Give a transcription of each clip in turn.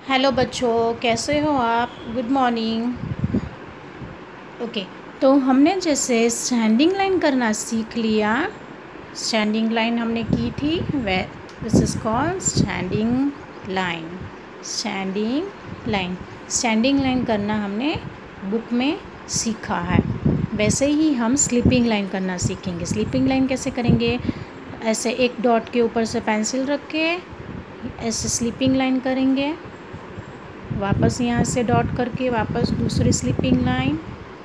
Hello बच्चों, कैसे हो आप? Good morning. ओके, तो हमने जैसे स्टैंडिंग लाइन करना सीख लिया। स्टैंडिंग लाइन हमने की थी, वे this is called standing line. Standing line, standing line करना हमने बुक में सीखा है। वैसे ही हम स्लीपिंग लाइन करना सीखेंगे। स्लीपिंग लाइन कैसे करेंगे? ऐसे एक डॉट के ऊपर से पेंसिल रख के ऐसे स्लीपिंग लाइन करेंगे, वापस यहाँ से डॉट करके वापस दूसरी स्लीपिंग लाइन,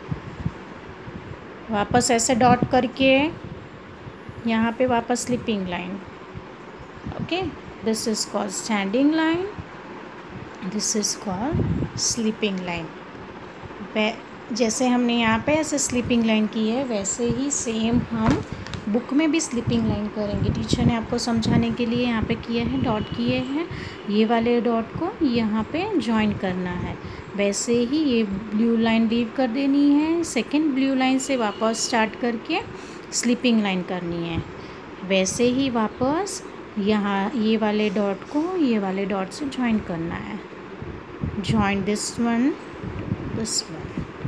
वापस ऐसे डॉट करके यहाँ पे वापस sleeping line. Okay, this is called standing line, this is called sleeping line. जैसे हमने यहाँ पे ऐसे स्लीपिंग लाइन की है, वैसे ही सेम हम बुक में भी स्लीपिंग लाइन करेंगे। टीचर ने आपको समझाने के लिए यहाँ पे किया है, डॉट किए हैं। ये वाले डॉट को यहाँ पे ज्वाइन करना है। वैसे ही ये ब्लू लाइन लीव कर देनी है, सेकंड ब्लू लाइन से वापस स्टार्ट करके स्लीपिंग लाइन करनी है। वैसे ही वापस यहाँ ये वाले डॉट को ये वाले डॉट से ज्वाइन करना है। Join this one, this one,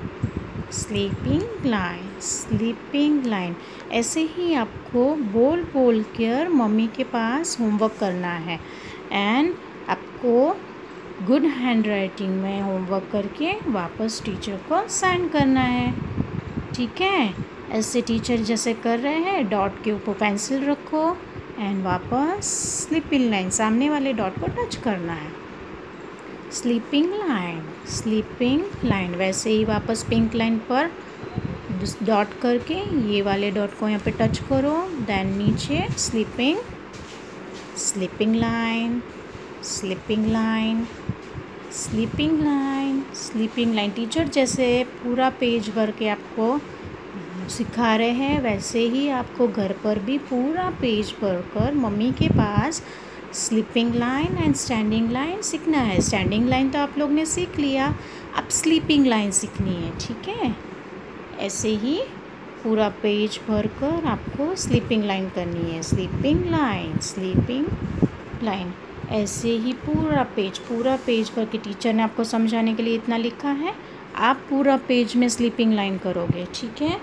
sleeping line, sleeping line. ऐसे ही आपको बोल बोल कर मम्मी के पास होमवर्क करना है एंड आपको गुड हैंड राइटिंग में होमवर्क करके वापस टीचर को सेंड करना है। ठीक है, ऐसे टीचर जैसे कर रहे हैं, डॉट के ऊपर पेंसिल रखो एंड वापस स्लीपिंग लाइन, सामने वाले डॉट को टच करना है। Sleeping line, sleeping line. वैसे ही वापस पिंक लाइन पर डॉट करके ये वाले डॉट को यहाँ पे टच करो, देन नीचे sleeping, sleeping line, sleeping line, sleeping line, sleeping line. Teacher जैसे पूरा पेज भर के आपको सिखा रहे हैं, वैसे ही आपको घर पर भी पूरा पेज भर कर मम्मी के पास sleeping line and standing line सीखना है। स्टैंडिंग लाइन तो आप लोग ने सीख लिया, अब स्लीपिंग लाइन सीखनी है। ठीक है, ऐसे ही पूरा पेज भर कर आपको स्लीपिंग लाइन करनी है। Sleeping line, sleeping line. ऐसे ही पूरा पेज भर के टीचर ने आपको समझाने के लिए इतना लिखा है, आप पूरा पेज में स्लीपिंग लाइन करोगे। ठीक है,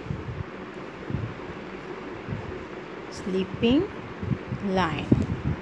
स्लीपिंग लाइन।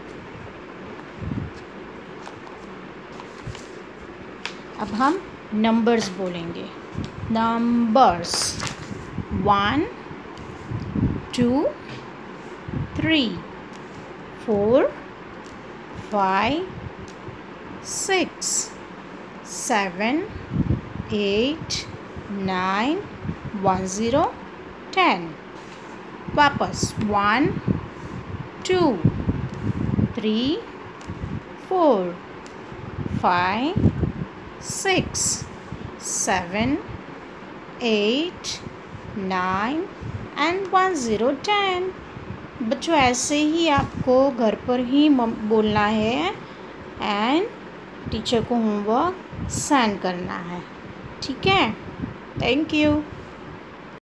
अब हम नंबर्स बोलेंगे। नंबर्स 1 2 3 4 5 6 7 8 9 1 0 10। वापस 1 2 3 4 5 6 7 8 9 एंड 1 0 10। बच्चों ऐसे ही आपको घर पर ही बोलना है एंड टीचर को होमवर्क सेंड करना है। ठीक है, थैंक यू।